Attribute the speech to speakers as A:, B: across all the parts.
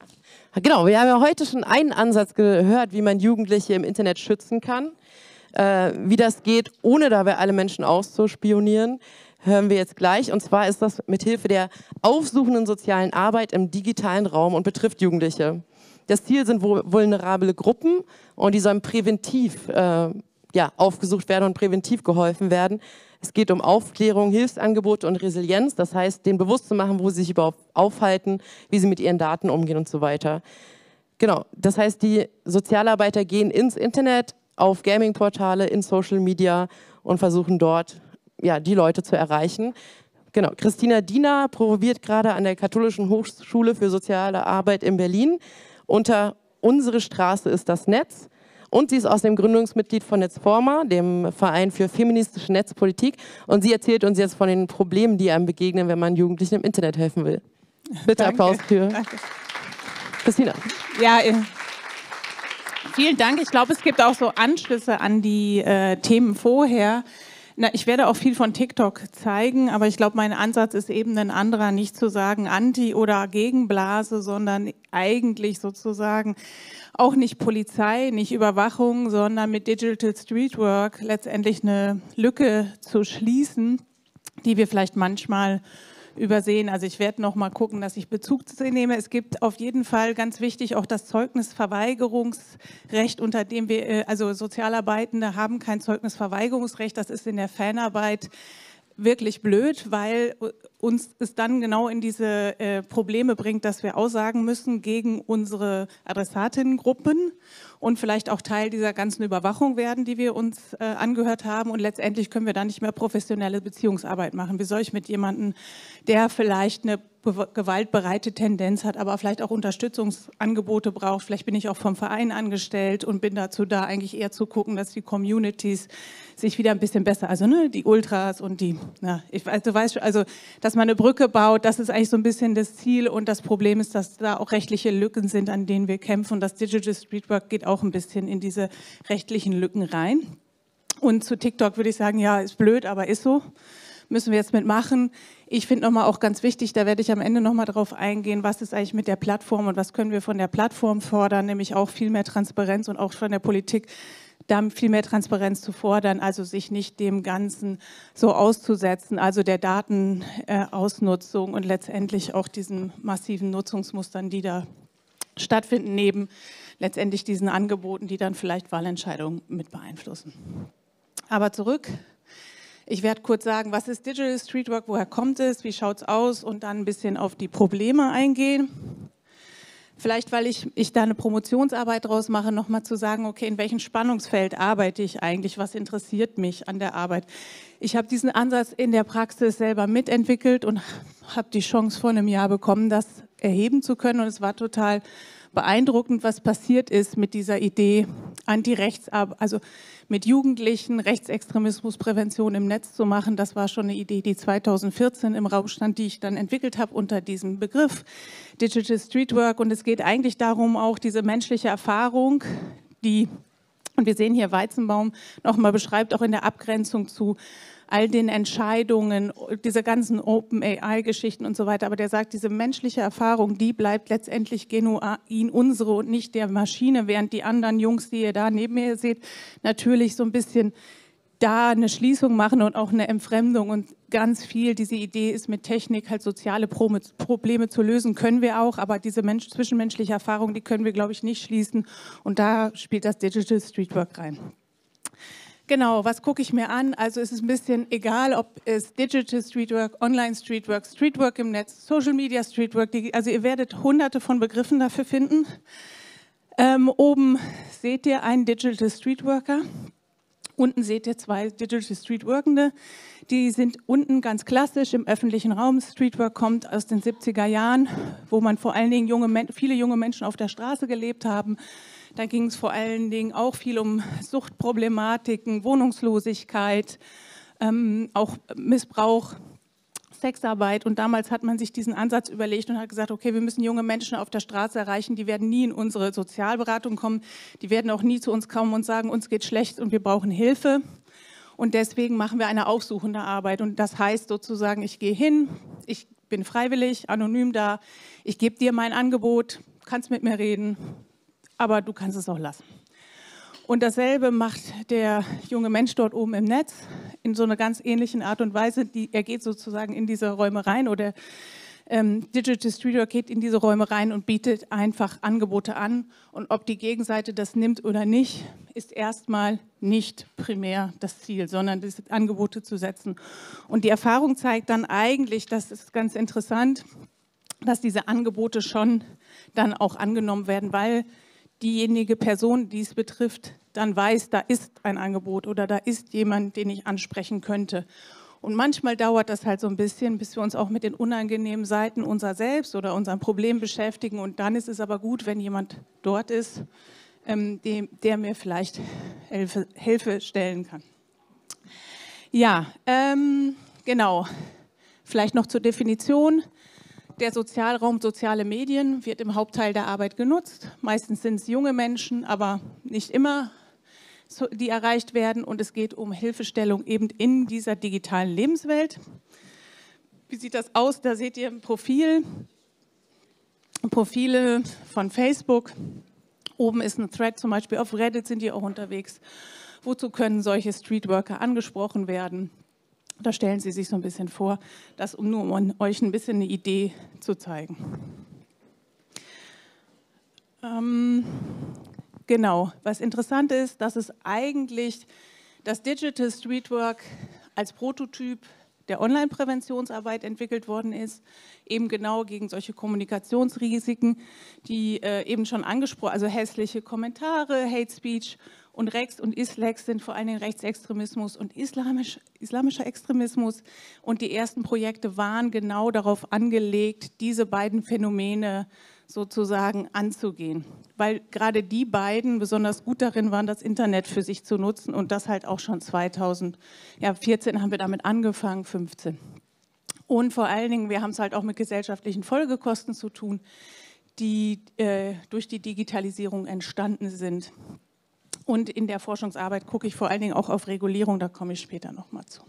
A: Genau, wir haben ja heute schon einen Ansatz gehört, wie man Jugendliche im Internet schützen kann. Wie das geht, ohne dabei alle Menschen auszuspionieren, hören wir jetzt gleich. Und zwar ist das mithilfe der aufsuchenden sozialen Arbeit im digitalen Raum und betrifft Jugendliche. Das Ziel sind vulnerable Gruppen und die sollen präventiv aufgesucht werden und präventiv geholfen werden. Es geht um Aufklärung, Hilfsangebote und Resilienz, das heißt, denen bewusst zu machen, wo sie sich überhaupt aufhalten, wie sie mit ihren Daten umgehen und so weiter. Genau, das heißt, die Sozialarbeiter gehen ins Internet, auf Gaming-Portale, in Social Media und versuchen dort die Leute zu erreichen. Genau, Christina Diener promoviert gerade an der Katholischen Hochschule für soziale Arbeit in Berlin unter Unsere Straße ist das Netz. Und sie ist außerdem Gründungsmitglied von Netzforma, dem Verein für feministische Netzpolitik. Und sie erzählt uns jetzt von den Problemen, die einem begegnen, wenn man Jugendlichen im Internet helfen will. Bitte
B: Danke.
A: Applaus für Christina.
B: Ja, vielen Dank. Ich glaube, es gibt auch so Anschlüsse an die Themen vorher. Ich werde auch viel von TikTok zeigen, aber ich glaube, mein Ansatz ist eben ein anderer, nicht zu sagen Anti- oder Gegenblase, sondern eigentlich sozusagen auch nicht Polizei, nicht Überwachung, sondern mit Digital Streetwork letztendlich eine Lücke zu schließen, die wir vielleicht manchmal übersehen. Also ich werde noch mal gucken, dass ich Bezug nehme. Es gibt auf jeden Fall ganz wichtig auch das Zeugnisverweigerungsrecht, unter dem wir, also Sozialarbeitende haben kein Zeugnisverweigerungsrecht. Das ist in der Fanarbeit wirklich blöd, weil uns es dann genau in diese Probleme bringt, dass wir aussagen müssen gegen unsere Adressatinnengruppen und vielleicht auch Teil dieser ganzen Überwachung werden, die wir uns angehört haben. Und letztendlich können wir dann nicht mehr professionelle Beziehungsarbeit machen. Wie soll ich mit jemandem, der vielleicht eine gewaltbereite Tendenz hat, aber vielleicht auch Unterstützungsangebote braucht. Vielleicht bin ich auch vom Verein angestellt und bin dazu da, eigentlich eher zu gucken, dass die Communities sich wieder ein bisschen besser, also die Ultras und die, also dass man eine Brücke baut, das ist eigentlich so ein bisschen das Ziel und das Problem ist, dass da auch rechtliche Lücken sind, an denen wir kämpfen und das Digital Streetwork geht auch ein bisschen in diese rechtlichen Lücken rein. Und zu TikTok würde ich sagen, ja, ist blöd, aber ist so. Müssen wir jetzt mitmachen. Ich finde nochmal auch ganz wichtig, da werde ich am Ende nochmal drauf eingehen, was ist eigentlich mit der Plattform und was können wir von der Plattform fordern, nämlich auch viel mehr Transparenz und auch von der Politik, da viel mehr Transparenz zu fordern, also sich nicht dem Ganzen so auszusetzen, also der Datenausnutzung und letztendlich auch diesen massiven Nutzungsmustern, die da stattfinden, neben letztendlich diesen Angeboten, die dann vielleicht Wahlentscheidungen mit beeinflussen. Aber zurück. Ich werde kurz sagen, was ist Digital Streetwork, woher kommt es, wie schaut es aus und dann ein bisschen auf die Probleme eingehen. Vielleicht, weil ich da eine Promotionsarbeit draus mache, nochmal zu sagen, okay, in welchem Spannungsfeld arbeite ich eigentlich, was interessiert mich an der Arbeit. Ich habe diesen Ansatz in der Praxis selber mitentwickelt und habe die Chance vor einem Jahr bekommen, das erheben zu können und es war total beeindruckend, was passiert ist mit dieser Idee, also mit Jugendlichen Rechtsextremismusprävention im Netz zu machen. Das war schon eine Idee, die 2014 im Raum stand, die ich dann entwickelt habe unter diesem Begriff Digital Streetwork. Und es geht eigentlich darum, auch diese menschliche Erfahrung, und wir sehen hier Weizenbaum nochmal beschreibt, auch in der Abgrenzung zu all den Entscheidungen, diese ganzen Open-AI-Geschichten und so weiter. Aber der sagt, diese menschliche Erfahrung, die bleibt letztendlich genuin unsere und nicht der Maschine, während die anderen Jungs, die ihr da neben mir seht, natürlich so ein bisschen da eine Schließung machen und auch eine Entfremdung und ganz viel, diese Idee ist mit Technik halt soziale Probleme zu lösen, können wir auch, aber diese zwischenmenschliche Erfahrung, die können wir, glaube ich, nicht schließen und da spielt das Digital Streetwork rein. Genau, was gucke ich mir an? Also es ist ein bisschen egal, ob es Digital Streetwork, Online Streetwork, Streetwork im Netz, Social Media Streetwork, also ihr werdet hunderte von Begriffen dafür finden. Oben seht ihr einen Digital Streetworker. Unten seht ihr zwei Digital Streetworkende, die sind unten ganz klassisch im öffentlichen Raum. Streetwork kommt aus den 70er Jahren, wo man vor allen Dingen viele junge Menschen auf der Straße gelebt haben. Da ging es vor allen Dingen auch viel um Suchtproblematiken, Wohnungslosigkeit, auch Missbrauch, Sexarbeit. Und damals hat man sich diesen Ansatz überlegt und hat gesagt, okay, wir müssen junge Menschen auf der Straße erreichen, die werden nie in unsere Sozialberatung kommen, die werden auch nie zu uns kommen und sagen, uns geht schlecht und wir brauchen Hilfe. Und deswegen machen wir eine aufsuchende Arbeit. Und das heißt sozusagen, ich gehe hin, ich bin freiwillig, anonym da, ich gebe dir mein Angebot, kannst mit mir reden, aber du kannst es auch lassen. Und dasselbe macht der junge Mensch dort oben im Netz in so einer ganz ähnlichen Art und Weise. Er geht sozusagen in diese Räume rein oder Digital Streetwork geht in diese Räume rein und bietet einfach Angebote an. Und ob die Gegenseite das nimmt oder nicht, ist erstmal nicht primär das Ziel, sondern das Angebote zu setzen. Und die Erfahrung zeigt dann eigentlich, das ist ganz interessant, dass diese Angebote schon dann auch angenommen werden, weil diejenige Person, die es betrifft, dann weiß, da ist ein Angebot oder da ist jemand, den ich ansprechen könnte. Und manchmal dauert das halt so ein bisschen, bis wir uns auch mit den unangenehmen Seiten unser Selbst oder unserem Problem beschäftigen. Und dann ist es aber gut, wenn jemand dort ist, der mir vielleicht Hilfe stellen kann. Ja, genau. Vielleicht noch zur Definition. Der Sozialraum, soziale Medien wird im Hauptteil der Arbeit genutzt. Meistens sind es junge Menschen, aber nicht immer, die erreicht werden. Und es geht um Hilfestellung eben in dieser digitalen Lebenswelt. Wie sieht das aus? Da seht ihr Profile von Facebook. Oben ist ein Thread, zum Beispiel auf Reddit sind die auch unterwegs. Wozu können solche Streetworker angesprochen werden? Da stellen Sie sich so ein bisschen vor, das um euch ein bisschen eine Idee zu zeigen. Genau, was interessant ist, dass es eigentlich das Digital Streetwork als Prototyp der Online-Präventionsarbeit entwickelt worden ist, eben genau gegen solche Kommunikationsrisiken, die eben schon angesprochen, also hässliche Kommentare, Hate Speech und Rex und Islex sind vor allen Dingen Rechtsextremismus und islamischer Extremismus. Und die ersten Projekte waren genau darauf angelegt, diese beiden Phänomene sozusagen anzugehen. Weil gerade die beiden besonders gut darin waren, das Internet für sich zu nutzen und das halt auch schon 2014 haben wir damit angefangen, 15. Und vor allen Dingen, wir haben es halt auch mit gesellschaftlichen Folgekosten zu tun, die durch die Digitalisierung entstanden sind. Und in der Forschungsarbeit gucke ich vor allen Dingen auch auf Regulierung, da komme ich später nochmal zu.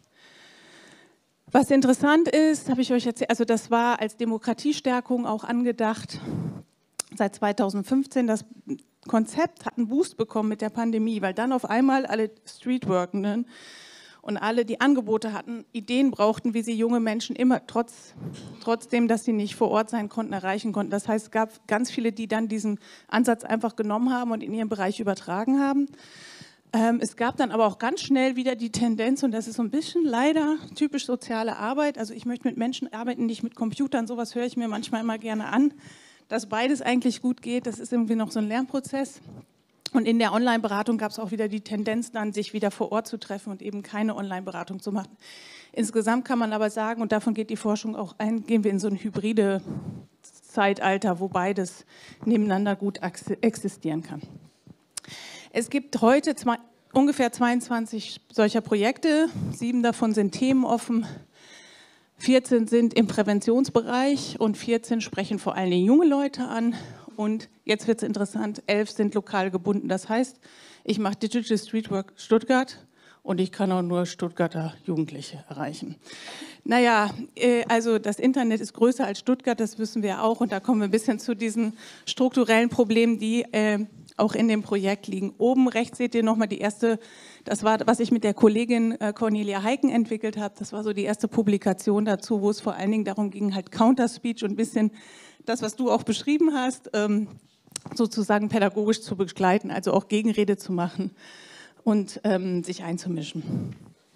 B: Was interessant ist, habe ich euch erzählt, also das war als Demokratiestärkung auch angedacht seit 2015. Das Konzept hat einen Boost bekommen mit der Pandemie, weil dann auf einmal alle Streetworkenden und alle, die Angebote hatten, Ideen brauchten, wie sie junge Menschen immer trotzdem, dass sie nicht vor Ort sein konnten, erreichen konnten. Das heißt, es gab ganz viele, die dann diesen Ansatz einfach genommen haben und in ihren Bereich übertragen haben. Es gab dann aber auch ganz schnell wieder die Tendenz, und das ist so ein bisschen leider typisch soziale Arbeit, also ich möchte mit Menschen arbeiten, nicht mit Computern, sowas höre ich mir manchmal immer gerne an, dass beides eigentlich gut geht, das ist irgendwie noch so ein Lernprozess. Und in der Online-Beratung gab es auch wieder die Tendenz, dann sich wieder vor Ort zu treffen und eben keine Online-Beratung zu machen. Insgesamt kann man aber sagen, und davon geht die Forschung auch ein, gehen wir in so ein hybride Zeitalter, wo beides nebeneinander gut existieren kann. Es gibt heute ungefähr 22 solcher Projekte, 7 davon sind themenoffen, 14 sind im Präventionsbereich und 14 sprechen vor allem junge Leute an. Und jetzt wird es interessant, 11 sind lokal gebunden. Das heißt, ich mache Digital Streetwork Stuttgart und ich kann auch nur Stuttgarter Jugendliche erreichen. Naja, also das Internet ist größer als Stuttgart, das wissen wir auch. Und da kommen wir ein bisschen zu diesen strukturellen Problemen, die auch in dem Projekt liegen. Oben rechts seht ihr nochmal die erste, das war, was ich mit der Kollegin Cornelia Heiken entwickelt habe. Das war so die erste Publikation dazu, wo es vor allen Dingen darum ging, halt Counter-Speech und ein bisschen das, was du auch beschrieben hast, sozusagen pädagogisch zu begleiten, also auch Gegenrede zu machen und sich einzumischen.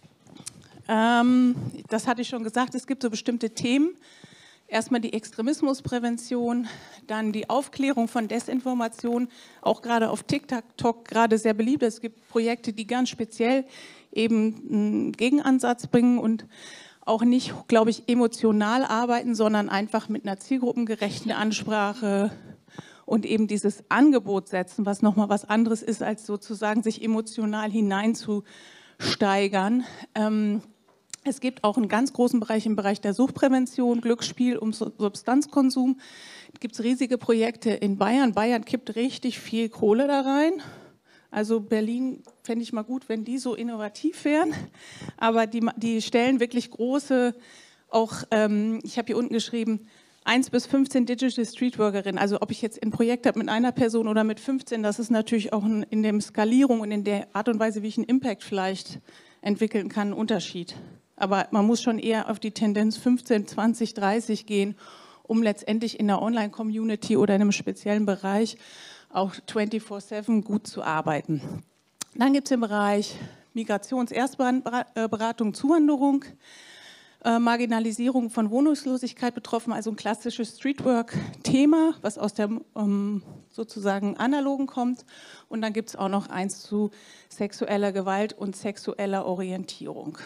B: Das hatte ich schon gesagt, es gibt so bestimmte Themen. Erstmal die Extremismusprävention, dann die Aufklärung von Desinformation, auch gerade auf TikTok gerade sehr beliebt. Es gibt Projekte, die ganz speziell eben einen Gegenansatz bringen und auch nicht, glaube ich, emotional arbeiten, sondern einfach mit einer zielgruppengerechten Ansprache und eben dieses Angebot setzen, was nochmal was anderes ist, als sozusagen sich emotional hineinzusteigern. Es gibt auch einen ganz großen Bereich im Bereich der Suchtprävention, Glücksspiel und Substanzkonsum. Es gibt riesige Projekte in Bayern. Bayern kippt richtig viel Kohle da rein. Also Berlin fände ich mal gut, wenn die so innovativ wären. Aber die stellen wirklich große, auch, ich habe hier unten geschrieben, 1 bis 15 Digital Streetworkerinnen, also ob ich jetzt ein Projekt habe mit einer Person oder mit 15, das ist natürlich auch in der Skalierung und in der Art und Weise, wie ich einen Impact vielleicht entwickeln kann, ein Unterschied. Aber man muss schon eher auf die Tendenz 15, 20, 30 gehen, um letztendlich in der Online-Community oder in einem speziellen Bereich auch 24/7 gut zu arbeiten. Dann gibt es den Bereich Migrations-Erstberatung, Zuwanderung, Marginalisierung von Wohnungslosigkeit betroffen, also ein klassisches Streetwork-Thema, was aus der sozusagen analogen kommt. Und dann gibt es auch noch eins zu sexueller Gewalt und sexueller Orientierung.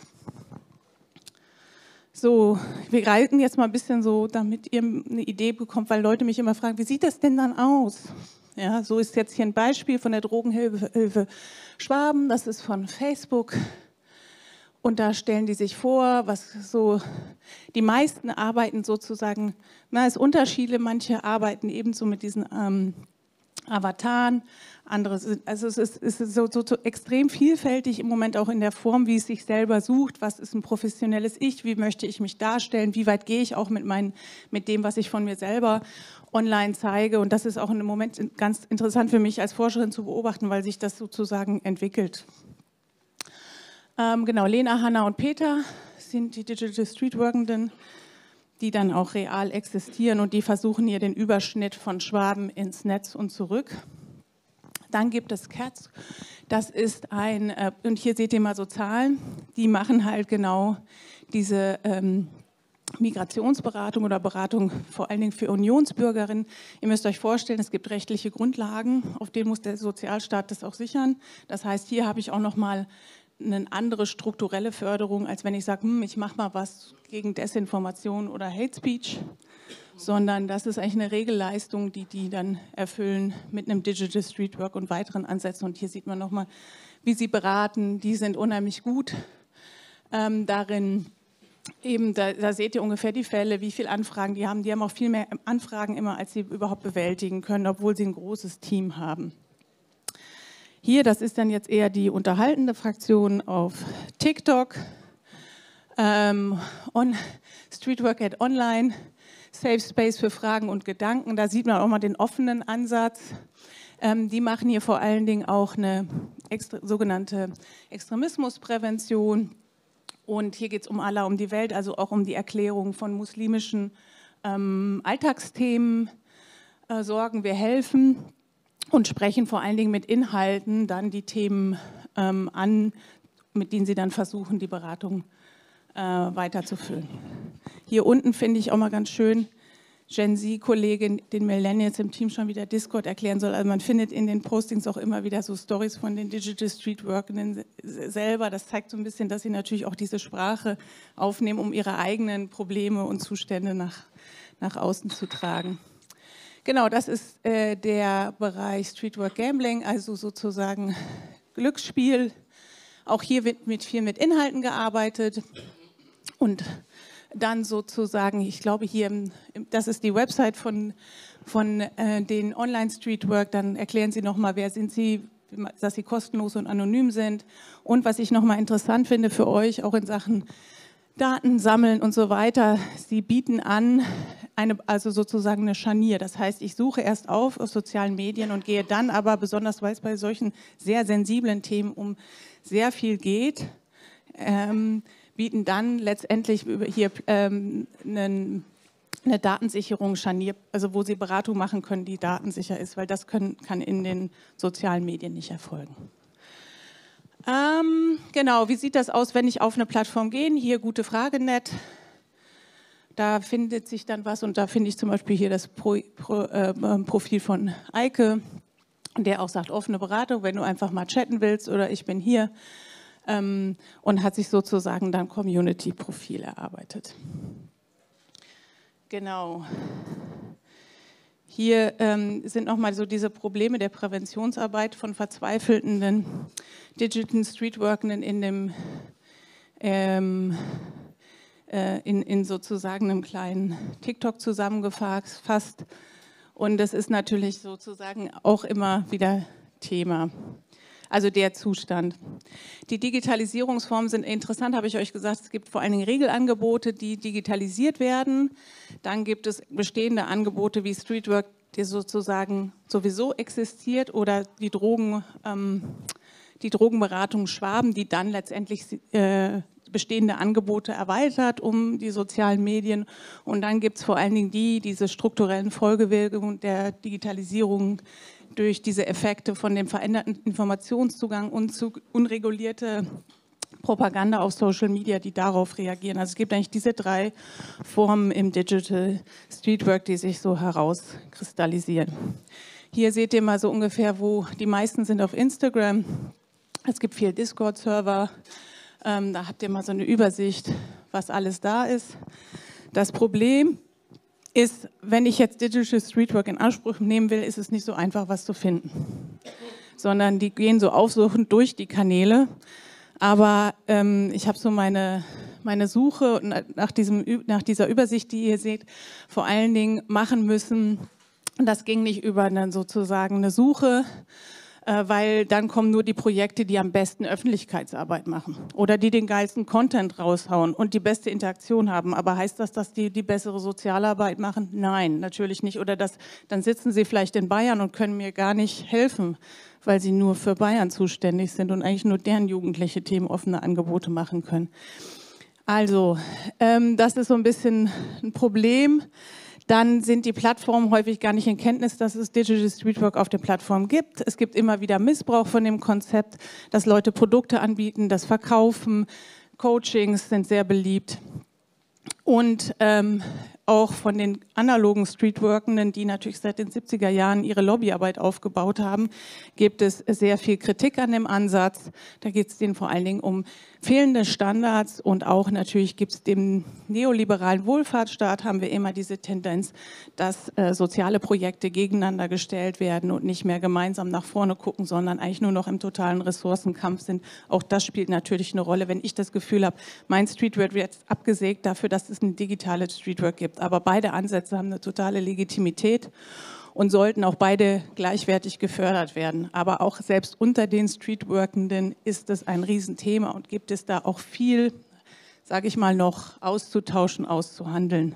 B: So, wir reiten jetzt mal ein bisschen so, damit ihr eine Idee bekommt, weil Leute mich immer fragen, wie sieht das denn dann aus? Ja, so ist jetzt hier ein Beispiel von der Drogenhilfe Schwaben, das ist von Facebook. Und da stellen die sich vor, was so, die meisten arbeiten sozusagen, es sind Unterschiede, manche arbeiten ebenso mit diesen Avataren, andere sind, also es ist so extrem vielfältig im Moment auch in der Form, wie es sich selber sucht, was ist ein professionelles Ich, wie möchte ich mich darstellen, wie weit gehe ich auch mit dem, was ich von mir selber online zeige, und das ist auch im Moment ganz interessant für mich als Forscherin zu beobachten, weil sich das sozusagen entwickelt. Genau, Lena, Hanna und Peter sind die Digital Streetworkenden, die dann auch real existieren und die versuchen hier den Überschnitt von Schwaben ins Netz und zurück. Dann gibt es Cats, das ist und hier seht ihr mal so Zahlen, die machen halt genau diese Migrationsberatung oder Beratung vor allen Dingen für Unionsbürgerinnen. Ihr müsst euch vorstellen, es gibt rechtliche Grundlagen, auf denen muss der Sozialstaat das auch sichern. Das heißt, hier habe ich auch nochmal eine andere strukturelle Förderung, als wenn ich sage, ich mache mal was gegen Desinformation oder Hate Speech, sondern das ist eigentlich eine Regelleistung, die dann erfüllen mit einem Digital Streetwork und weiteren Ansätzen. Und hier sieht man nochmal, wie sie beraten. Die sind unheimlich gut darin. Eben, da seht ihr ungefähr die Fälle, wie viele Anfragen die haben. Die haben auch viel mehr Anfragen immer, als sie überhaupt bewältigen können, obwohl sie ein großes Team haben. Hier, das ist dann jetzt eher die unterhaltende Fraktion auf TikTok. Und Streetwork at Online, Safe Space für Fragen und Gedanken. Da sieht man auch mal den offenen Ansatz. Die machen hier vor allen Dingen auch eine sogenannte Extremismusprävention. Und hier geht es um Allah, um die Welt, also auch um die Erklärung von muslimischen Alltagsthemen. Sorgen wir helfen. Und sprechen vor allen Dingen mit Inhalten dann die Themen an, mit denen sie dann versuchen, die Beratung weiterzuführen. Hier unten finde ich auch mal ganz schön, Gen Z-Kollegin den Millennials im Team schon wieder Discord erklären soll. Also man findet in den Postings auch immer wieder so Stories von den Digital Streetworkern selber. Das zeigt so ein bisschen, dass sie natürlich auch diese Sprache aufnehmen, um ihre eigenen Probleme und Zustände nach außen zu tragen. Genau, das ist der Bereich Streetwork Gambling, also sozusagen Glücksspiel. Auch hier wird viel mit Inhalten gearbeitet und dann sozusagen, ich glaube hier, das ist die Website von den Online-Streetwork, dann erklären sie nochmal, wer sind sie, dass sie kostenlos und anonym sind. Und was ich nochmal interessant finde für euch, auch in Sachen Daten sammeln und so weiter, sie bieten an, also sozusagen eine Scharnier. Das heißt, ich suche erst auf sozialen Medien und gehe dann aber, besonders weil es bei solchen sehr sensiblen Themen um sehr viel geht, bieten dann letztendlich hier eine Datensicherung, Scharnier, also wo sie Beratung machen können, die datensicher ist, weil das kann in den sozialen Medien nicht erfolgen. Genau, wie sieht das aus, wenn ich auf eine Plattform gehe? Hier Gute Frage.net. Da findet sich dann was und da finde ich zum Beispiel hier das Profil von Eike, der auch sagt, offene Beratung, wenn du einfach mal chatten willst oder ich bin hier, und hat sich sozusagen dann Community-Profil erarbeitet. Genau. Hier sind nochmal so diese Probleme der Präventionsarbeit von verzweifelten Digital Streetworkenden in sozusagen einem kleinen TikTok zusammengefasst. Und das ist natürlich sozusagen auch immer wieder Thema. Also der Zustand. Die Digitalisierungsformen sind interessant, habe ich euch gesagt. Es gibt vor allen Dingen Regelangebote, die digitalisiert werden. Dann gibt es bestehende Angebote wie Streetwork, die sozusagen sowieso existiert, oder die Drogenberatung Schwaben, die dann letztendlich bestehende Angebote erweitert um die sozialen Medien. Und dann gibt es vor allen Dingen diese strukturellen Folgewirkungen der Digitalisierung durch diese Effekte von dem veränderten Informationszugang und zu unregulierte Propaganda auf Social Media, die darauf reagieren. Also es gibt eigentlich diese 3 Formen im Digital Streetwork, die sich so herauskristallisieren. Hier seht ihr mal so ungefähr, wo die meisten sind auf Instagram. Es gibt viel Discord-Server. Da habt ihr mal so eine Übersicht, was alles da ist. Das Problem ist, wenn ich jetzt Digital Streetwork in Anspruch nehmen will, ist es nicht so einfach, was zu finden. Sondern die gehen so aufsuchend durch die Kanäle. Aber ich habe so meine Suche nach dieser Übersicht, die ihr seht, vor allen Dingen machen müssen. Und das ging nicht über sozusagen eine Suche, weil dann kommen nur die Projekte, die am besten Öffentlichkeitsarbeit machen oder die den geilsten Content raushauen und die beste Interaktion haben. Aber heißt das, dass die bessere Sozialarbeit machen? Nein, natürlich nicht. Oder dann sitzen sie vielleicht in Bayern und können mir gar nicht helfen, weil sie nur für Bayern zuständig sind und eigentlich nur deren Jugendliche themenoffene Angebote machen können. Also, das ist so ein bisschen ein Problem. Dann sind die Plattformen häufig gar nicht in Kenntnis, dass es Digital Streetwork auf der Plattform gibt. Es gibt immer wieder Missbrauch von dem Konzept, dass Leute Produkte anbieten, das verkaufen. Coachings sind sehr beliebt. Und auch von den analogen Streetworkenden, die natürlich seit den 70er Jahren ihre Lobbyarbeit aufgebaut haben, gibt es sehr viel Kritik an dem Ansatz. Da geht es denen vor allen Dingen um fehlende Standards und auch natürlich gibt es dem neoliberalen Wohlfahrtsstaat, haben wir immer diese Tendenz, dass soziale Projekte gegeneinander gestellt werden und nicht mehr gemeinsam nach vorne gucken, sondern eigentlich nur noch im totalen Ressourcenkampf sind. Auch das spielt natürlich eine Rolle, wenn ich das Gefühl habe, mein Streetwork wird jetzt abgesägt dafür, dass es ein digitales Streetwork gibt. Aber beide Ansätze haben eine totale Legitimität und sollten auch beide gleichwertig gefördert werden. Aber auch selbst unter den Streetworkenden ist es ein Riesenthema und gibt es da auch viel, sage ich mal, noch auszutauschen, auszuhandeln.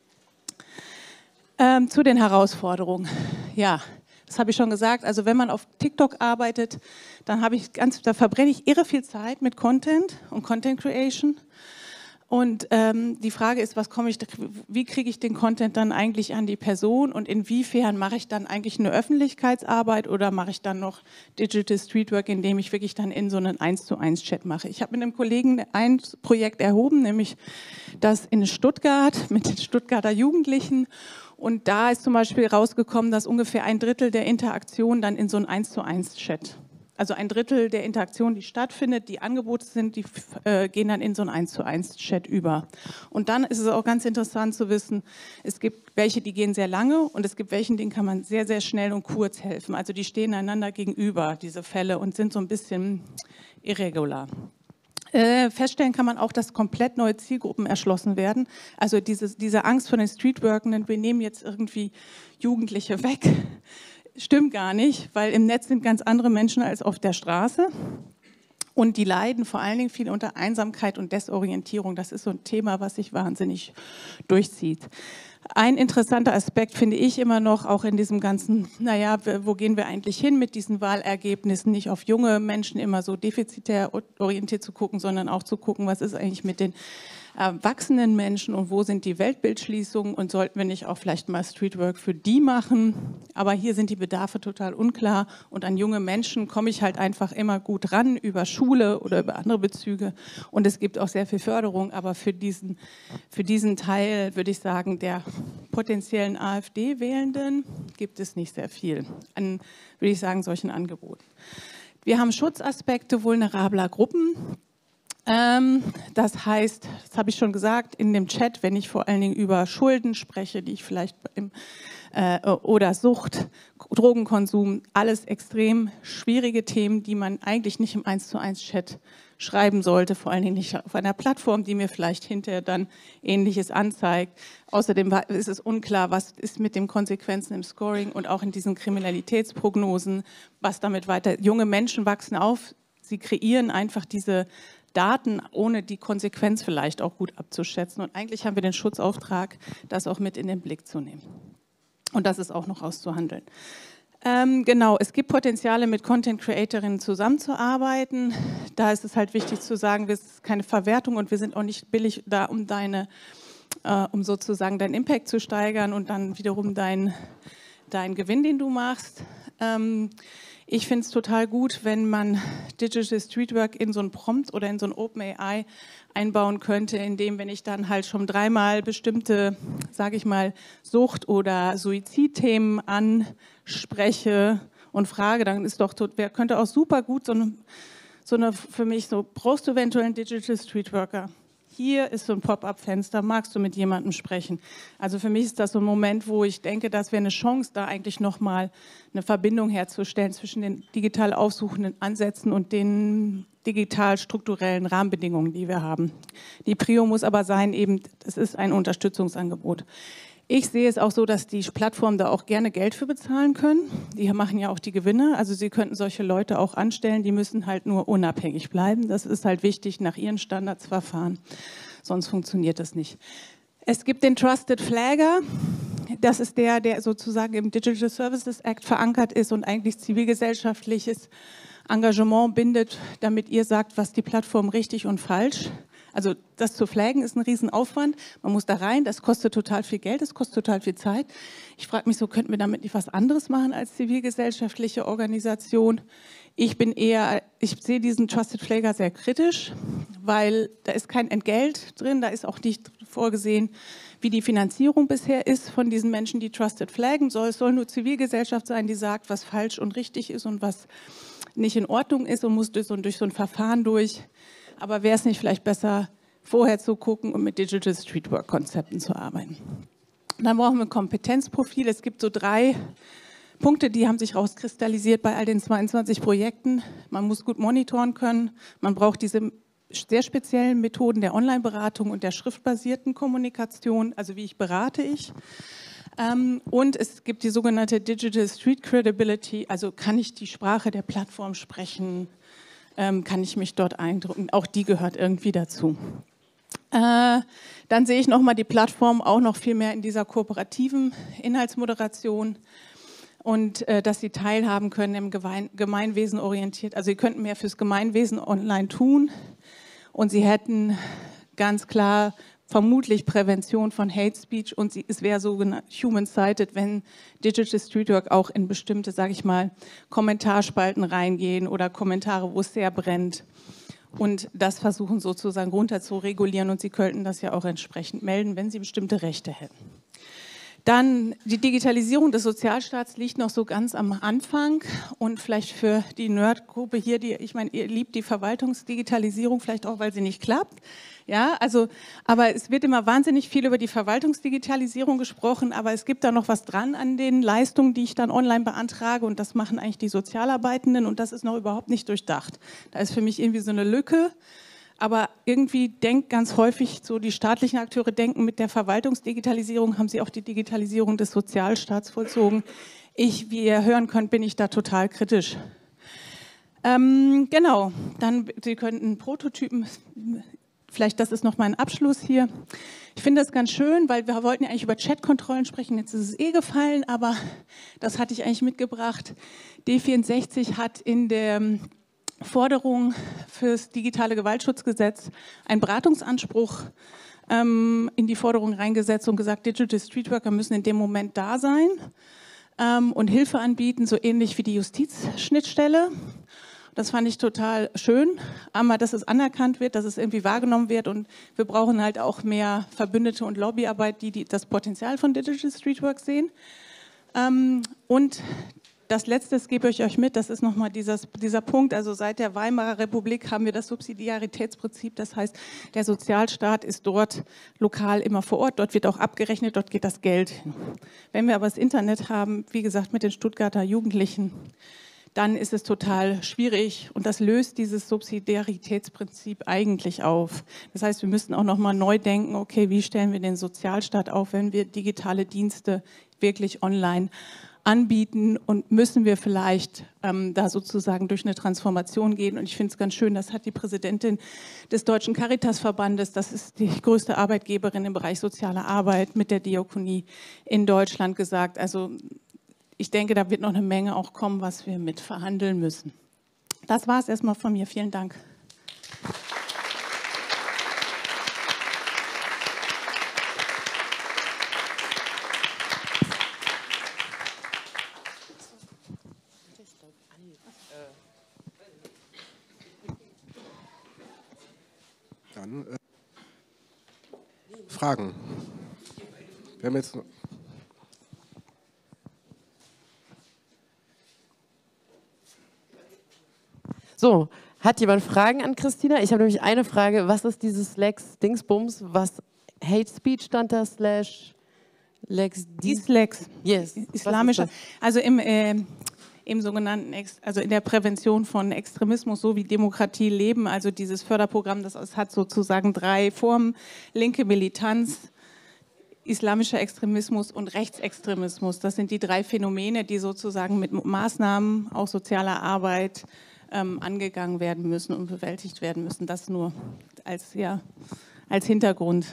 B: Zu den Herausforderungen. Ja, das habe ich schon gesagt. Also wenn man auf TikTok arbeitet, dann da verbrenne ich irre viel Zeit mit Content und Content Creation. Und die Frage ist, wie kriege ich den Content dann eigentlich an die Person und inwiefern mache ich dann eigentlich eine Öffentlichkeitsarbeit oder mache ich dann noch Digital Streetwork, indem ich wirklich dann in so einen 1:1 Chat mache. Ich habe mit einem Kollegen ein Projekt erhoben, nämlich das in Stuttgart mit den Stuttgarter Jugendlichen. Und da ist zum Beispiel rausgekommen, dass ungefähr 1/3 der Interaktion dann in so einen 1:1 Chat. Also 1/3 der Interaktion, die stattfindet, die Angebote sind, die gehen dann in so einen 1:1 Chat über. Und dann ist es auch ganz interessant zu wissen, es gibt welche, die gehen sehr lange und es gibt welche, denen kann man sehr, sehr schnell und kurz helfen. Also die stehen einander gegenüber, diese Fälle, und sind so ein bisschen irregular. Feststellen kann man auch, dass komplett neue Zielgruppen erschlossen werden. Also diese Angst vor den Streetworkenden, wir nehmen jetzt irgendwie Jugendliche weg, stimmt gar nicht, weil im Netz sind ganz andere Menschen als auf der Straße. Und die leiden vor allen Dingen viel unter Einsamkeit und Desorientierung. Das ist so ein Thema, was sich wahnsinnig durchzieht. Ein interessanter Aspekt finde ich immer noch, auch in diesem ganzen, naja, wo gehen wir eigentlich hin mit diesen Wahlergebnissen, nicht auf junge Menschen immer so defizitär orientiert zu gucken, sondern auch zu gucken, was ist eigentlich mit den erwachsenen Menschen und wo sind die Weltbildschließungen und sollten wir nicht auch vielleicht mal Streetwork für die machen. Aber hier sind die Bedarfe total unklar und an junge Menschen komme ich halt einfach immer gut ran über Schule oder über andere Bezüge und es gibt auch sehr viel Förderung, aber für diesen Teil, würde ich sagen, der potenziellen AfD-Wählenden gibt es nicht sehr viel an, würde ich sagen, solchen Angeboten. Wir haben Schutzaspekte vulnerabler Gruppen. Das heißt, das habe ich schon gesagt, in dem Chat, wenn ich vor allen Dingen über Schulden spreche, die ich vielleicht oder Sucht, Drogenkonsum, alles extrem schwierige Themen, die man eigentlich nicht im 1:1 Chat schreiben sollte, vor allen Dingen nicht auf einer Plattform, die mir vielleicht hinterher dann Ähnliches anzeigt. Außerdem ist es unklar, was ist mit den Konsequenzen im Scoring und auch in diesen Kriminalitätsprognosen, was damit weiter. Junge Menschen wachsen auf, sie kreieren einfach diese Daten, ohne die Konsequenz vielleicht auch gut abzuschätzen. Und eigentlich haben wir den Schutzauftrag, das auch mit in den Blick zu nehmen. Und das ist auch noch auszuhandeln. Genau, es gibt Potenziale, mit Content-Creatorinnen zusammenzuarbeiten. Da ist es halt wichtig zu sagen, es ist keine Verwertung und wir sind auch nicht billig da, um sozusagen deinen Impact zu steigern und dann wiederum deinen Gewinn, den du machst. Ich finde es total gut, wenn man Digital Streetwork in so ein Prompt oder in so ein OpenAI einbauen könnte, indem, wenn ich dann halt schon 3-mal bestimmte, sage ich mal, Sucht- oder Suizidthemen anspreche und frage, dann ist doch, wer könnte auch super gut für mich so, brauchst du eventuell einen Digital Streetworker? Hier ist so ein Pop-up-Fenster, magst du mit jemandem sprechen? Also für mich ist das so ein Moment, wo ich denke, das wäre eine Chance, da eigentlich nochmal eine Verbindung herzustellen zwischen den digital aufsuchenden Ansätzen und den digital strukturellen Rahmenbedingungen, die wir haben. Die Prio muss aber sein, eben, es ist ein Unterstützungsangebot. Ich sehe es auch so, dass die Plattformen da auch gerne Geld für bezahlen können. Die machen ja auch die Gewinne. Also sie könnten solche Leute auch anstellen, die müssen halt nur unabhängig bleiben. Das ist halt wichtig, nach ihren Standards verfahren. Sonst funktioniert das nicht. Es gibt den Trusted Flagger. Das ist der sozusagen im Digital Services Act verankert ist und eigentlich zivilgesellschaftliches Engagement bindet, damit ihr sagt, was die Plattform richtig und falsch. Also das zu flaggen ist ein Riesenaufwand. Man muss da rein, das kostet total viel Geld, das kostet total viel Zeit. Ich frage mich so, könnten wir damit nicht was anderes machen als zivilgesellschaftliche Organisation? Ich sehe diesen Trusted Flagger sehr kritisch, weil da ist kein Entgelt drin, da ist auch nicht vorgesehen, wie die Finanzierung bisher ist von diesen Menschen, die Trusted flaggen. Es soll nur Zivilgesellschaft sein, die sagt, was falsch und richtig ist und was nicht in Ordnung ist und muss durch so ein Verfahren durch. Aber wäre es nicht vielleicht besser, vorher zu gucken und mit Digital Streetwork-Konzepten zu arbeiten? Dann brauchen wir ein Kompetenzprofil. Es gibt so 3 Punkte, die haben sich rauskristallisiert bei all den 22 Projekten. Man muss gut monitoren können. Man braucht diese sehr speziellen Methoden der Online-Beratung und der schriftbasierten Kommunikation. Also wie berate ich? Und es gibt die sogenannte Digital Street Credibility. Also kann ich die Sprache der Plattform sprechen? Kann ich mich dort eindrücken. Auch die gehört irgendwie dazu. Dann sehe ich nochmal die Plattform auch noch viel mehr in dieser kooperativen Inhaltsmoderation und dass sie teilhaben können im Gemeinwesen orientiert. Also sie könnten mehr fürs Gemeinwesen online tun und sie hätten ganz klar vermutlich Prävention von Hate Speech und es wäre sogenannt human-sided, wenn Digital Streetwork auch in bestimmte, sage ich mal, Kommentarspalten reingehen oder Kommentare, wo es sehr brennt und das versuchen sozusagen runter zu regulieren und sie könnten das ja auch entsprechend melden, wenn sie bestimmte Rechte hätten. Dann die Digitalisierung des Sozialstaats liegt noch so ganz am Anfang und vielleicht für die Nerdgruppe hier, ich meine, ihr liebt die Verwaltungsdigitalisierung, vielleicht auch, weil sie nicht klappt. Ja, also, aber es wird immer wahnsinnig viel über die Verwaltungsdigitalisierung gesprochen, aber es gibt da noch was dran an den Leistungen, die ich dann online beantrage und das machen eigentlich die Sozialarbeitenden und das ist noch überhaupt nicht durchdacht. Da ist für mich irgendwie so eine Lücke. Aber irgendwie denkt ganz häufig so, die staatlichen Akteure denken, mit der Verwaltungsdigitalisierung haben sie auch die Digitalisierung des Sozialstaats vollzogen. Wie ihr hören könnt, bin ich da total kritisch. Genau, dann Sie könnten Prototypen, vielleicht das ist noch mein Abschluss hier. Ich finde das ganz schön, weil wir wollten ja eigentlich über Chatkontrollen sprechen, jetzt ist es gefallen, aber das hatte ich eigentlich mitgebracht. D64 hat in der Forderung fürs digitale Gewaltschutzgesetz einen Beratungsanspruch in die Forderung reingesetzt und gesagt, Digital Streetworker müssen in dem Moment da sein und Hilfe anbieten, so ähnlich wie die Justizschnittstelle. Das fand ich total schön, einmal, dass es anerkannt wird, dass es irgendwie wahrgenommen wird und wir brauchen halt auch mehr Verbündete und Lobbyarbeit, die das Potenzial von Digital Streetwork sehen. Und das Letzte gebe ich euch mit, das ist nochmal dieser Punkt, also seit der Weimarer Republik haben wir das Subsidiaritätsprinzip, das heißt, der Sozialstaat ist dort lokal immer vor Ort, dort wird auch abgerechnet, dort geht das Geld hin. Wenn wir aber das Internet haben, wie gesagt, mit den Stuttgarter Jugendlichen, dann ist es total schwierig und das löst dieses Subsidiaritätsprinzip eigentlich auf. Das heißt, wir müssten auch nochmal neu denken, okay, wie stellen wir den Sozialstaat auf, wenn wir digitale Dienste wirklich online anbieten und müssen wir vielleicht da sozusagen durch eine Transformation gehen. Und ich finde es ganz schön, das hat die Präsidentin des Deutschen Caritasverbandes, das ist die größte Arbeitgeberin im Bereich soziale Arbeit mit der Diakonie in Deutschland gesagt. Also ich denke, da wird noch eine Menge auch kommen, was wir mit verhandeln müssen. Das war es erstmal von mir. Vielen Dank.
C: Dann Fragen. Wir haben jetzt noch
A: So, hat jemand Fragen an Christina? Ich habe nämlich eine Frage. Was ist dieses Lex Dingsbums? Was Hate Speech stand da / Lex?
B: Lex.
A: Yes.
B: Islamischer. Also im sogenannten, also in der Prävention von Extremismus sowie Demokratie leben, also dieses Förderprogramm, das hat sozusagen 3 Formen: linke Militanz, islamischer Extremismus und Rechtsextremismus. Das sind die 3 Phänomene, die sozusagen mit Maßnahmen, auch sozialer Arbeit, angegangen werden müssen und bewältigt werden müssen. Das nur als Hintergrund.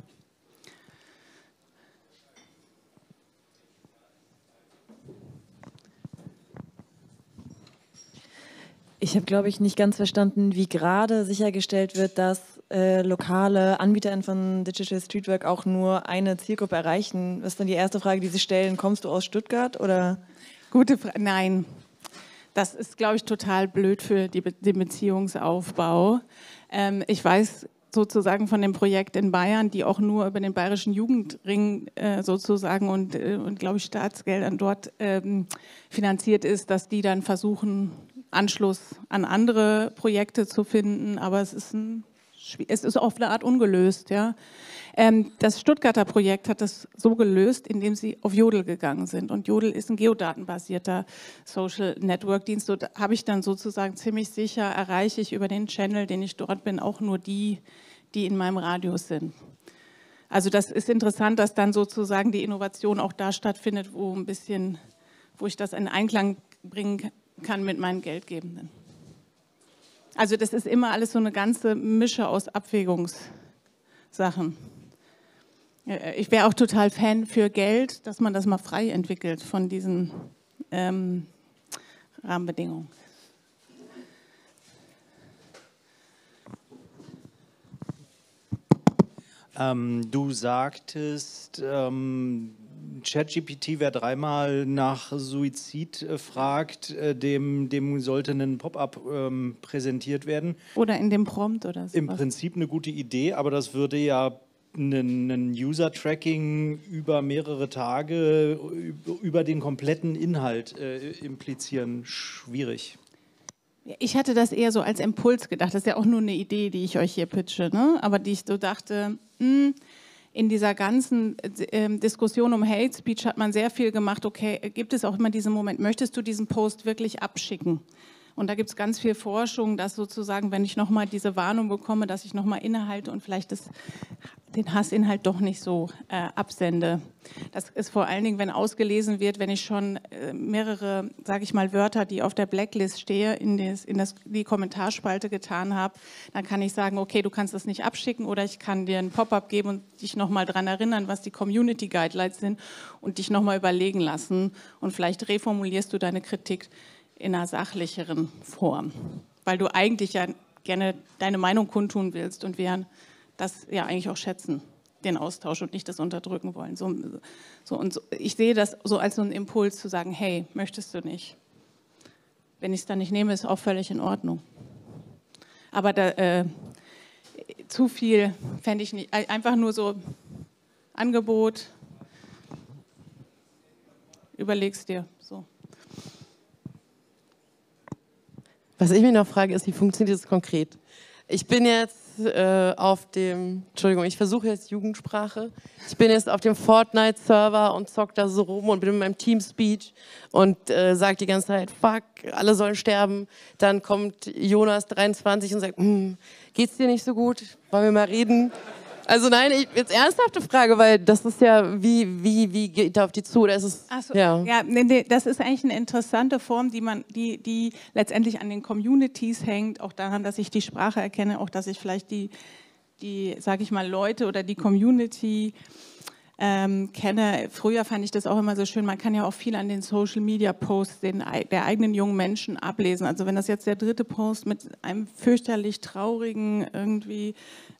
D: Ich habe, glaube ich, nicht ganz verstanden, wie gerade sichergestellt wird, dass lokale AnbieterInnen von Digital Streetwork auch nur eine Zielgruppe erreichen. Was ist dann die erste Frage, die Sie stellen? Kommst du aus Stuttgart oder?
B: Gute Frage. Nein. Das ist, glaube ich, total blöd für den Beziehungsaufbau. Ich weiß sozusagen von dem Projekt in Bayern, die auch nur über den Bayerischen Jugendring sozusagen und glaube ich, Staatsgeldern dort finanziert ist, dass die dann versuchen, Anschluss an andere Projekte zu finden. Aber es ist auf eine Art ungelöst. Ja. Das Stuttgarter Projekt hat das so gelöst, indem sie auf Jodel gegangen sind. Und Jodel ist ein geodatenbasierter Social Network Dienst. Da habe ich dann sozusagen ziemlich sicher, erreiche ich über den Channel, den ich dort bin, auch nur die in meinem Radius sind. Also das ist interessant, dass dann sozusagen die Innovation auch da stattfindet, wo ich das in Einklang bringen kann mit meinen Geldgebenden. Also das ist immer alles so eine ganze Mische aus Abwägungssachen. Ich wäre auch total Fan für Geld, dass man das mal frei entwickelt von diesen Rahmenbedingungen.
E: Du sagtest, ChatGPT, wer 3-mal nach Suizid fragt, dem sollte ein Pop-up präsentiert werden.
B: Oder in dem Prompt oder so.
E: Im Prinzip eine gute Idee, aber das würde ja ein User-Tracking über mehrere Tage, über den kompletten Inhalt implizieren. Schwierig.
B: Ich hatte das eher so als Impuls gedacht. Das ist ja auch nur eine Idee, die ich euch hier pitche, ne? Aber die ich so dachte, in dieser ganzen Diskussion um Hate Speech hat man sehr viel gemacht, okay, gibt es auch immer diesen Moment, möchtest du diesen Post wirklich abschicken? Und da gibt es ganz viel Forschung, dass sozusagen, wenn ich nochmal diese Warnung bekomme, dass ich nochmal innehalte und vielleicht den Hassinhalt doch nicht so absende. Das ist vor allen Dingen, wenn ausgelesen wird, wenn ich schon mehrere, sage ich mal, Wörter, die auf der Blacklist stehe, in die Kommentarspalte getan habe, dann kann ich sagen, okay, du kannst das nicht abschicken oder ich kann dir ein Pop-up geben und dich nochmal daran erinnern, was die Community Guidelines sind und dich nochmal überlegen lassen und vielleicht reformulierst du deine Kritik in einer sachlicheren Form, weil du eigentlich ja gerne deine Meinung kundtun willst und wir das ja eigentlich auch schätzen, den Austausch und nicht das unterdrücken wollen. So, ich sehe das so als so einen Impuls zu sagen, hey, möchtest du nicht? Wenn ich es dann nicht nehme, ist auch völlig in Ordnung. Aber zu viel fände ich nicht, einfach nur so Angebot, überlegst dir so.
A: Was ich mich noch frage, ist, wie funktioniert das konkret? Ich bin jetzt ich versuche jetzt Jugendsprache. Ich bin jetzt auf dem Fortnite-Server und zock da so rum und bin in meinem Teamspeech und sage die ganze Zeit, fuck, alle sollen sterben. Dann kommt Jonas 23 und sagt, geht's dir nicht so gut? Wollen wir mal reden? Also nein, jetzt ernsthafte Frage, weil das ist ja, wie geht da auf die zu? Oder ist es,
B: Ach so,
A: ja.
B: nee, das ist eigentlich eine interessante Form, die letztendlich an den Communities hängt, auch daran, dass ich die Sprache erkenne, auch dass ich vielleicht die sage ich mal, Leute oder die Community kenne. Früher fand ich das auch immer so schön, man kann ja auch viel an den Social-Media-Posts der eigenen jungen Menschen ablesen. Also wenn das jetzt der 3. Post mit einem fürchterlich traurigen irgendwie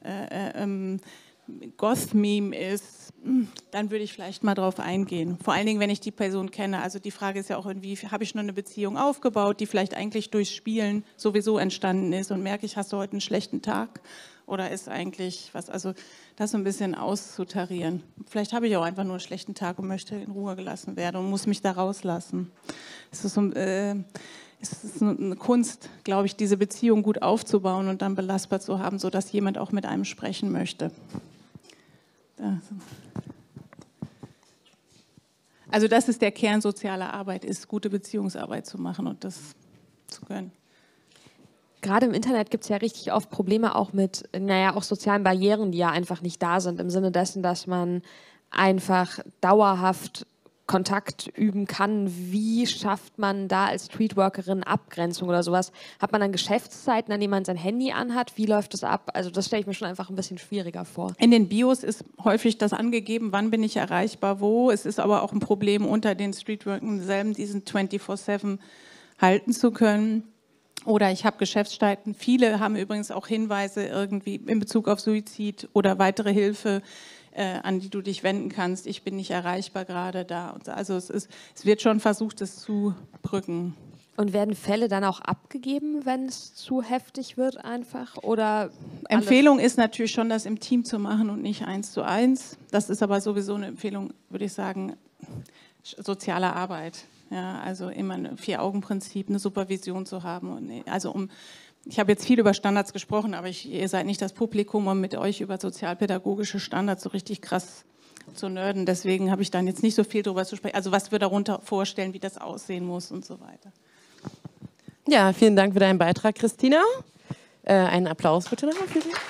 B: Goth-Meme ist, dann würde ich vielleicht mal drauf eingehen. Vor allen Dingen, wenn ich die Person kenne. Also die Frage ist ja auch irgendwie, habe ich schon eine Beziehung aufgebaut, die vielleicht eigentlich durchs Spielen sowieso entstanden ist und merke ich, hast du heute einen schlechten Tag? Oder ist eigentlich was, also das so ein bisschen auszutarieren. Vielleicht habe ich auch einfach nur einen schlechten Tag und möchte in Ruhe gelassen werden und muss mich da rauslassen. Es ist eine Kunst, glaube ich, diese Beziehung gut aufzubauen und dann belastbar zu haben, sodass jemand auch mit einem sprechen möchte. Also das ist der Kern sozialer Arbeit, ist gute Beziehungsarbeit zu machen und das zu können.
F: Gerade im Internet gibt es ja richtig oft Probleme auch mit, auch sozialen Barrieren, die ja einfach nicht da sind, im Sinne dessen, dass man einfach dauerhaft Kontakt üben kann. Wie schafft man da als Streetworkerin Abgrenzung oder sowas? Hat man dann Geschäftszeiten, an denen man sein Handy anhat? Wie läuft das ab? Also das stelle ich mir schon einfach ein bisschen schwieriger vor.
B: In den Bios ist häufig das angegeben, wann bin ich erreichbar, wo. Es ist aber auch ein Problem, unter den Streetworkern selben diesen 24/7 halten zu können. Oder ich habe Geschäftszeiten. Viele haben übrigens auch Hinweise irgendwie in Bezug auf Suizid oder weitere Hilfe, an die du dich wenden kannst. Ich bin nicht erreichbar gerade da. Also es wird schon versucht, es zu brücken.
F: Und werden Fälle dann auch abgegeben, wenn es zu heftig wird einfach? Oder
B: Empfehlung ist natürlich schon, das im Team zu machen und nicht 1:1. Das ist aber sowieso eine Empfehlung, würde ich sagen, sozialer Arbeit. Ja, also immer ein 4-Augen-Prinzip, eine Supervision zu haben. Ich habe jetzt viel über Standards gesprochen, aber ihr seid nicht das Publikum, um mit euch über sozialpädagogische Standards so richtig krass zu nerden. Deswegen habe ich dann jetzt nicht so viel darüber zu sprechen. Also was wir darunter vorstellen, wie das aussehen muss und so weiter.
A: Ja, vielen Dank für deinen Beitrag, Christina. Einen Applaus bitte nochmal für Sie.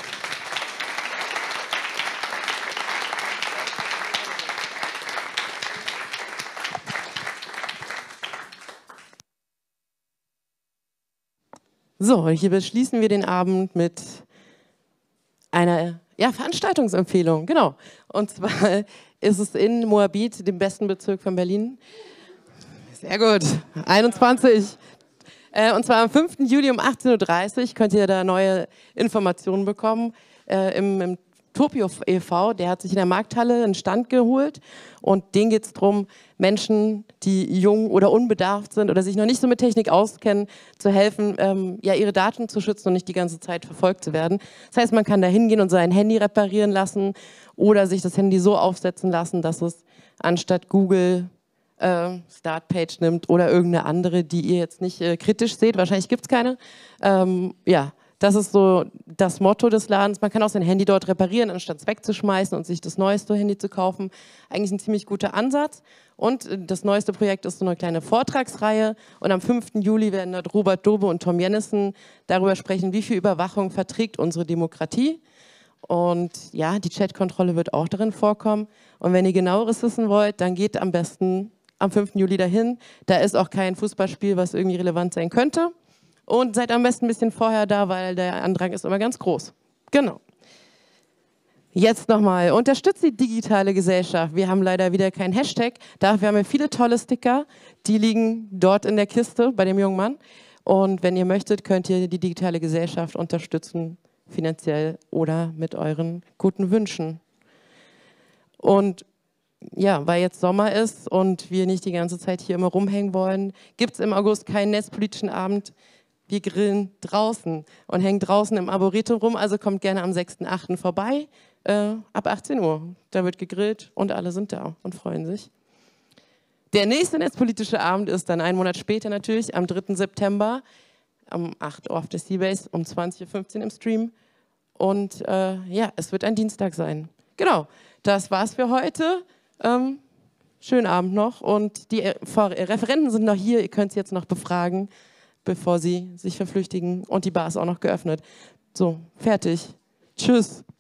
A: So, hier beschließen wir den Abend mit einer Veranstaltungsempfehlung. Genau. Und zwar ist es in Moabit, dem besten Bezirk von Berlin. Sehr gut. 21. Und zwar am 5. Juli um 18:30 Uhr könnt ihr da neue Informationen bekommen im Topio e.V., der hat sich in der Markthalle einen Stand geholt und denen geht es darum, Menschen, die jung oder unbedarft sind oder sich noch nicht so mit Technik auskennen, zu helfen, ihre Daten zu schützen und nicht die ganze Zeit verfolgt zu werden. Das heißt, man kann da hingehen und sein Handy reparieren lassen oder sich das Handy so aufsetzen lassen, dass es anstatt Google Startpage nimmt oder irgendeine andere, die ihr jetzt nicht kritisch seht. Wahrscheinlich gibt es keine. Das ist so das Motto des Ladens. Man kann auch sein Handy dort reparieren, anstatt es wegzuschmeißen und sich das neueste Handy zu kaufen. Eigentlich ein ziemlich guter Ansatz. Und das neueste Projekt ist so eine kleine Vortragsreihe. Und am 5. Juli werden dort Robert Dobe und Tom Jennissen darüber sprechen, wie viel Überwachung verträgt unsere Demokratie. Und ja, die Chatkontrolle wird auch darin vorkommen. Und wenn ihr genaueres wissen wollt, dann geht am besten am 5. Juli dahin. Da ist auch kein Fußballspiel, was irgendwie relevant sein könnte. Und seid am besten ein bisschen vorher da, weil der Andrang ist immer ganz groß. Genau. Jetzt nochmal, unterstützt die digitale Gesellschaft. Wir haben leider wieder keinen Hashtag. Dafür haben wir viele tolle Sticker. Die liegen dort in der Kiste bei dem jungen Mann. Und wenn ihr möchtet, könnt ihr die digitale Gesellschaft unterstützen, finanziell oder mit euren guten Wünschen. Und ja, weil jetzt Sommer ist und wir nicht die ganze Zeit hier immer rumhängen wollen, gibt es im August keinen netzpolitischen Abend. Wir grillen draußen und hängen draußen im Arboretum rum, also kommt gerne am 6.8. vorbei, ab 18 Uhr. Da wird gegrillt und alle sind da und freuen sich. Der nächste netzpolitische Abend ist dann einen Monat später natürlich, am 3. September. um 8 Uhr auf der Seabase, um 20:15 Uhr im Stream. Und ja, es wird ein Dienstag sein. Genau, das war's für heute. Schönen Abend noch. Und die Referenten sind noch hier. Ihr könnt sie jetzt noch befragen, bevor sie sich verflüchtigen. Und die Bar ist auch noch geöffnet. So, fertig. Tschüss.